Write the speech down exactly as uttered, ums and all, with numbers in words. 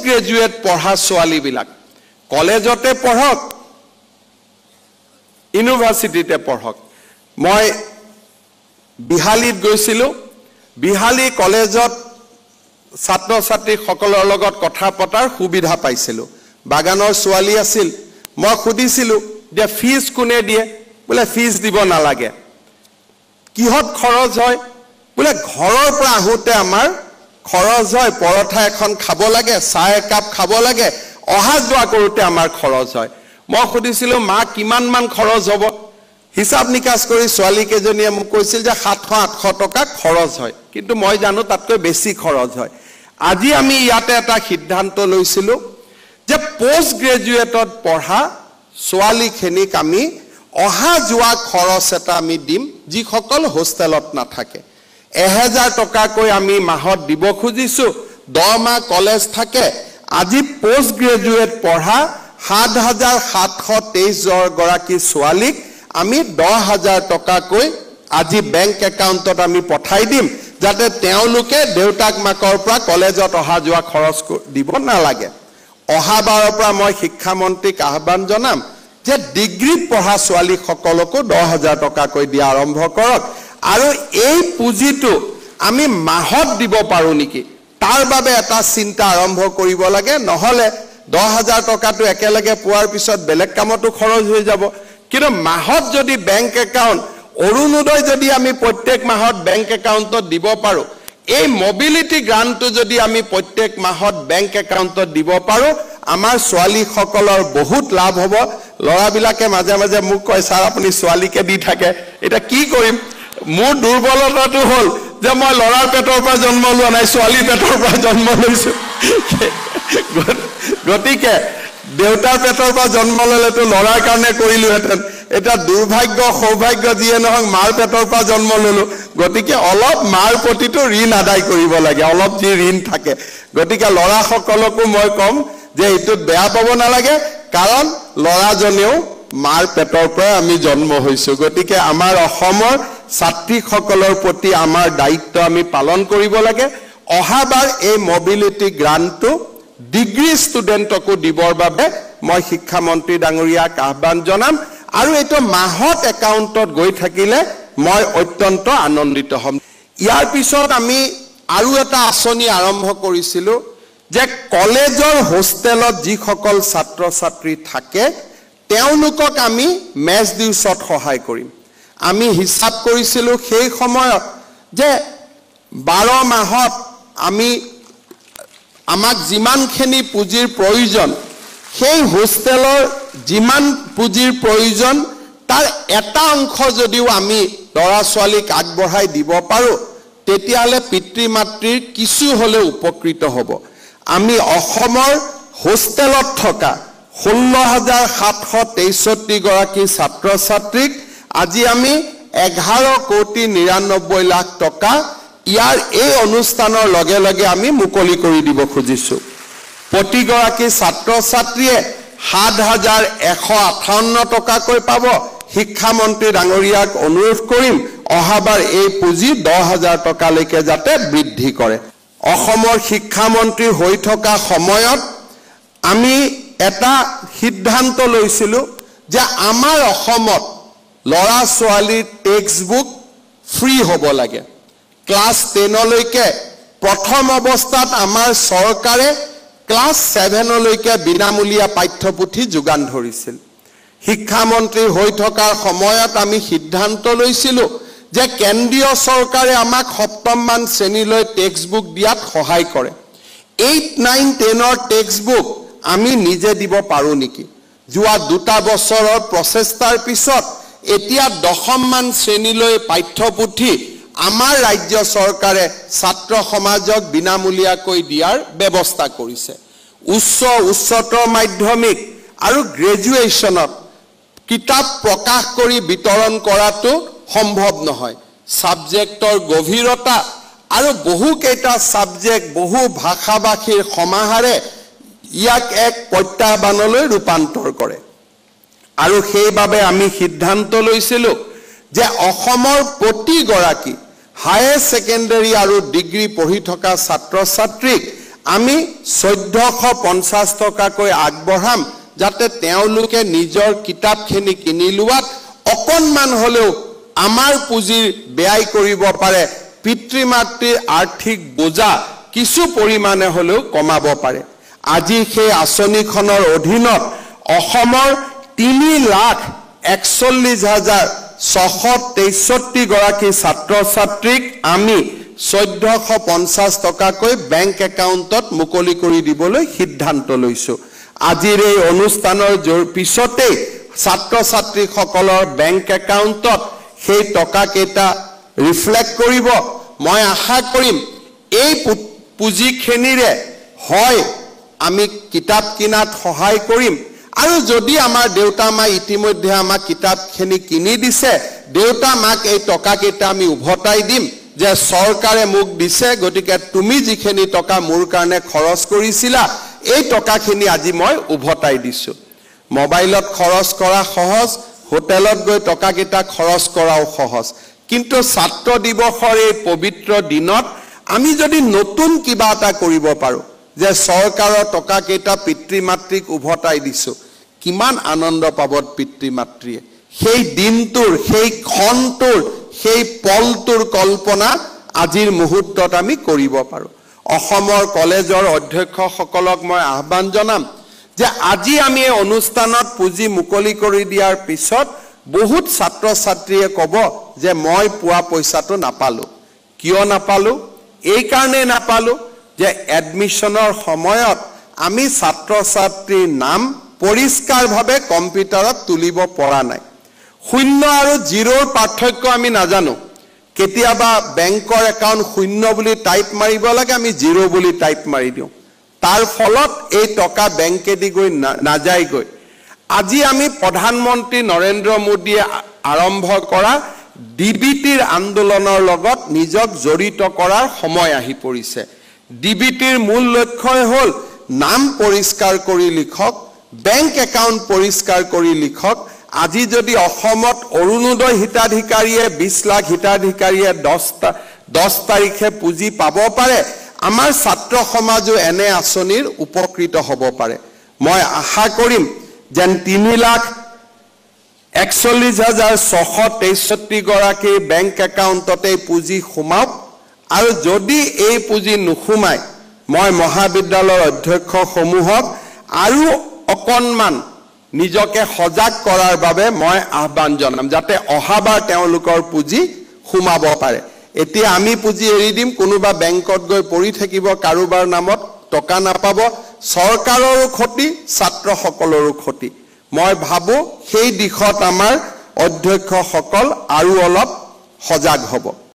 graduate পঢ়া ছোৱালীবিলাক কলেজতে পঢ়ক ইউনিভাৰ্চিটিতে পঢ়ক মই বিহালীত গৈছিলোঁ বিহালী কলেজত ছাত্ৰ ছাত্ৰী সকলৰ লগত কথা পতাৰ সুবিধা পাইছিলোঁ বাগানৰ ছোৱালী আছিল মই খুদিছিলোঁ যে ফিজ কোনে দিয়ে বোলে ফিজ দিব নালাগে কিহত খৰচ হয় বোলে ঘৰৰ পৰা আহোতে আমাৰ খৰচ হয় পৰঠা এখন খাব লাগে চাহ একাপ খাব লাগে অহা যোৱা কৰোতে আমাৰ খৰচ হয় মই খুদিছিলোঁ মা কিমান মান খৰচ হ'ব হিচাপ নিকাচ কৰি ছোৱালী কেজনীয়ে মোক কৈছিল যে সাতশ আঠশ টকা খৰচ হয় কিন্তু মই জানো তাতকৈ বেছি খৰচ হয় আজি আমি ইয়াতে এটা সিদ্ধান্ত লৈছিলোঁ যে পোষ্ট গ্ৰেজুৱেটত পঢ়া ছোৱালীখিনিক আমি অহা যোৱা খৰচ এটা আমি দিম যিসকল হোষ্টেলত নাথাকে এহেজাৰ টকাকৈ আমি মাহত দিব খুজিছোঁ দহ মাহ কলেজ থাকে আজি পোষ্ট গ্ৰেজুৱেট পঢ়া সাত হাজাৰ সাতশ তেইছ গৰাকী ছোৱালীক আমি দহ হাজাৰ টকাকৈ আজি বেংক একাউণ্টত আমি পঠাই দিম যাতে তেওঁলোকে দেউতাক মাকৰ পৰা কলেজত অহা যোৱা খৰচ দিব নালাগে অহাবাৰৰ পৰা মই শিক্ষামন্ত্ৰীক আহ্বান জনাম যে ডিগ্ৰীত পঢ়া ছোৱালীসকলকো দহ হাজাৰ টকাকৈ দিয়া আৰম্ভ কৰক আৰু এই পুঁজিটো আমি মাহত দিব পাৰোঁ নেকি তাৰ বাবে এটা চিন্তা আৰম্ভ কৰিব লাগে নহ'লে দহ হাজাৰ টকাটো একেলগে পোৱাৰ পিছত বেলেগ কামতো খৰচ হৈ যাব কিন্তু মাহত যদি বেংক একাউণ্ট অৰুণোদয় যদি আমি প্ৰত্যেক মাহত বেংক একাউণ্টত দিব পাৰোঁ এই মবিলিটি গ্ৰাণ্টটো যদি আমি প্ৰত্যেক মাহত বেংক একাউণ্টত দিব পাৰোঁ আমাৰ ছোৱালীসকলৰ বহুত লাভ হ'ব ল'ৰাবিলাকে মাজে মাজে মোক কয় ছাৰ আপুনি ছোৱালীকে দি থাকে এতিয়া কি কৰিম মোৰ দুৰ্বলতাটো হ'ল যে মই ল'ৰাৰ পেটৰ পৰা জন্ম লোৱা নাই ছোৱালীৰ পেটৰ পৰা জন্ম লৈছোঁ গতিকে দেউতাৰ পেটৰ পৰা জন্ম ল'লেতো ল'ৰাৰ কাৰণে কৰিলোহেঁতেন এটা দুৰ্ভাগ্য সৌভাগ্য যিয়ে নহওক মাৰ পেটৰ পৰা জন্ম ল'লোঁ গতিকে অলপ মাৰ প্ৰতিটো ঋণ আদায় কৰিব লাগে অলপ যি ঋণ থাকে গতিকে ল'ৰাসকলকো মই ক'ম যে এইটোত বেয়া পাব নালাগে কাৰণ ল'ৰাজনেও মাৰ পেটৰ পৰা আমি জন্ম হৈছোঁ গতিকে আমাৰ অসমৰ ছাত্ৰীসকলৰ প্ৰতি আমাৰ দায়িত্ব আমি পালন কৰিব লাগে অহাবাৰ এই মবিলিটি গ্ৰাণ্টটো ডিগ্ৰী ষ্টুডেণ্টকো দিবৰ বাবে মই শিক্ষামন্ত্ৰী ডাঙৰীয়াক আহ্বান জনাম আৰু এইটো মাহত একাউণ্টত গৈ থাকিলে মই অত্যন্ত আনন্দিত হ'ম ইয়াৰ পিছত আমি আৰু এটা আঁচনি আৰম্ভ কৰিছিলোঁ যে কলেজৰ হোষ্টেলত যিসকল ছাত্ৰ ছাত্ৰী থাকে তেওঁলোকক আমি মেচ দিউচত সহায় কৰিম আমি হিচাপ কৰিছিলোঁ সেই সময়ত যে বাৰ মাহত আমি আমাক যিমানখিনি পুঁজিৰ প্ৰয়োজন সেই হোষ্টেলৰ যিমান পুঁজিৰ প্ৰয়োজন তাৰ এটা অংশ যদিও আমি ল'ৰা ছোৱালীক আগবঢ়াই দিব পাৰোঁ তেতিয়াহ'লে পিতৃ মাতৃৰ কিছু হ'লেও উপকৃত হ'ব আমি অসমৰ হোষ্টেলত থকা ষোল্ল হাজাৰ সাতশ তেষষ্ঠি গৰাকী ছাত্ৰ ছাত্ৰীক আজি আমি এঘাৰ কোটি নিৰান্নব্বৈ লাখ টকা ইয়াৰ এই অনুষ্ঠানৰ লগে লগে আমি মুকলি কৰি দিব খুজিছোঁ প্ৰতিগৰাকী ছাত্ৰ ছাত্ৰীয়ে সাত হাজাৰ এশ আঠাৱন্ন টকাকৈ পাব শিক্ষামন্ত্ৰী ডাঙৰীয়াক অনুৰোধ কৰিম অহাবাৰ এই পুঁজি দহ হাজাৰ টকালৈকে যাতে বৃদ্ধি কৰে অসমৰ শিক্ষামন্ত্ৰী হৈ থকা সময়ত আমি এটা সিদ্ধান্ত লৈছিলোঁ যে আমাৰ অসমত ল'ৰা ছোৱালীৰ টেক্সট বুক ফ্ৰী হ'ব লাগে ক্লাছ টেনলৈকে প্ৰথম অৱস্থাত আমাৰ চৰকাৰে ক্লাছ ছেভেনলৈকে বিনামূলীয়া পাঠ্যপুথি যোগান ধৰিছিল শিক্ষামন্ত্ৰী হৈ থকাৰ সময়ত আমি সিদ্ধান্ত লৈছিলোঁ যে কেন্দ্ৰীয় চৰকাৰে আমাক সপ্তমমান শ্ৰেণীলৈ টেক্সট বুক দিয়াত সহায় কৰে এইট নাইন টেনৰ টেক্সট বুক আমি নিজে দিব পাৰোঁ নেকি যোৱা দুটা বছৰৰ প্ৰচেষ্টাৰ পিছত এতিয়া দশমমান শ্ৰেণীলৈ পাঠ্যপুথি আমাৰ ৰাজ্য চৰকাৰে ছাত্ৰ সমাজক বিনামূলীয়াকৈ দিয়াৰ ব্যৱস্থা কৰিছে উচ্চ উচ্চতৰ মাধ্যমিক আৰু গ্ৰেজুৱেশ্যনত কিতাপ প্ৰকাশ কৰি বিতৰণ কৰাটো সম্ভৱ নহয় সাবজেক্টৰ গভীৰতা আৰু বহু কেইটা সাবজেক্ট বহু ভাষাভাষীৰ সমাহাৰে ইয়াক এক প্ৰত্যাহ্বানলৈ ৰূপান্তৰ কৰে আৰু সেইবাবে আমি সিদ্ধান্ত লৈছিলোঁ যে অসমৰ প্ৰতিগৰাকী হায়াৰ সেকেন্ডাৰী আৰু ডিগ্ৰী পঢ়ি থকা ছাত্ৰ ছাত্ৰীক আমি চৈধ্যশ পঞ্চাছ টকাকৈ আগবঢ়াম যাতে তেওঁলোকে নিজৰ কিতাপখিনি কিনি লোৱাত অকণমান হলেও আমাৰ পুঁজিৰ ব্যয় কৰিব পাৰে পিতৃ মাতৃৰ আৰ্থিক বোজা কিছু পৰিমাণে হলেও কমাব পাৰে আজি সেই আঁচনিখনৰ অধীনত অসমৰ তিনি লাখ একচল্লিছ হাজাৰ ছশ তেষষ্ঠি গৰাকী ছাত্ৰ ছাত্ৰীক আমি চৈধ্যশ পঞ্চাছ টকাকৈ বেংক একাউণ্টত মুকলি কৰি দিবলৈ সিদ্ধান্ত লৈছো আজিৰ এই অনুষ্ঠানৰ পিছতে ছাত্ৰ ছাত্ৰীসকলৰ বেংক একাউণ্টত সেই টকা কেইটা ৰিফ্লেক্ট কৰিব মই আশা কৰিম এই পুঁজিখিনিৰে হয় আমি কিতাপ কিনাত সহায় কৰিম আৰু যদি আমাৰ দেউতা মা ইতিমধ্যে আমাক কিতাপখিনি কিনি দিছে দেউতা মাক এই টকা কেইটা আমি উভতাই দিম যে চৰকাৰে মোক দিছে গতিকে তুমি যিখিনি টকা মোৰ কাৰণে খৰচ কৰিছিলা এই টকাখিনি আজি মই উভতাই দিছো মোবাইলত খৰচ কৰা সহজ হোটেলত গৈ টকা কেইটা খৰচ কৰাও সহজ কিন্তু ছাত্ৰ দিৱসৰ এই পবিত্ৰ দিনত আমি যদি নতুন কিবা এটা কৰিব পাৰো যে চৰকাৰৰ টকা কেইটা পিতৃ মাতৃক উভতাই দিছো কিমান আনন্দ পাব পিতৃ মাতৃয়ে সেই দিনটোৰ সেই ক্ষণটোৰ সেই পলটোৰ কল্পনা আজিৰ মুহূৰ্তত আমি কৰিব পাৰো অসমৰ কলেজৰ অধ্যক্ষসকলক মই আহ্বান জনাম যে আজি আমি এই অনুষ্ঠানত পুঁজি মুকলি কৰি দিয়াৰ পিছত বহুত ছাত্ৰ ছাত্ৰীয়ে ক'ব যে মই পোৱা পইচাটো নাপালো কিয় নাপালো এই কাৰণে নাপালো যে এডমিশনৰ সময়ত আমি ছাত্ৰ ছাত্ৰীৰ নাম পৰিষ্কাৰভাৱে কম্পিউটাৰত তুলিব পৰা নাই শূন্য আৰু জিৰোৰ পাৰ্থক্য আমি নাজানো কেতিয়াবা বেংকৰ একাউণ্ট শূন্য বুলি টাইপ মাৰিব লাগে আমি জিৰো বুলি টাইপ মাৰি দিওঁ তাৰ ফলত এই টকা বেংকে দি গৈ নাযায় গৈ আজি আমি প্ৰধানমন্ত্ৰী নৰেন্দ্ৰ মোদীয়ে আৰম্ভ কৰা ডিবিটিৰ আন্দোলনৰ লগত নিজক জড়িত কৰাৰ সময় আহি পৰিছে ডিবিটিৰ মূল লক্ষ্যই হ'ল নাম পৰিষ্কাৰ কৰি লিখক বেংক একাউণ্ট পৰিষ্কাৰ কৰি লিখক আজি যদি অসমত অৰুণোদয় হিতাধিকাৰীয়ে বিশ লাখ হিতাধিকাৰীয়ে দহ তাৰিখে পুঁজি পাব পাৰে আমাৰ ছাত্ৰ সমাজো এনে আঁচনিৰ উপকৃত হ'ব পাৰে মই আশা কৰিম যেন তিনি লাখ একচল্লিছ হাজাৰ ছশ তেষষ্ঠি গৰাকী বেংক একাউণ্টতে পুঁজি সোমাওক আৰু যদি এই পুঁজি নুসুমাই মই মহাবিদ্যালয়ৰ অধ্যক্ষসমূহক আৰু অকণমান নিজকে সজাগ কৰাৰ বাবে মই আহ্বান জনাম যাতে অহাবাৰ তেওঁলোকৰ পুঁজি সোমাব পাৰে এতিয়া আমি পুঁজি এৰি দিম কোনোবা বেংকত গৈ পৰি থাকিব কাৰোবাৰ নামত টকা নাপাব চৰকাৰৰো ক্ষতি ছাত্ৰসকলৰো ক্ষতি মই ভাবো সেই দিশত আমাৰ অধ্যক্ষসকল আৰু অলপ সজাগ হ'ব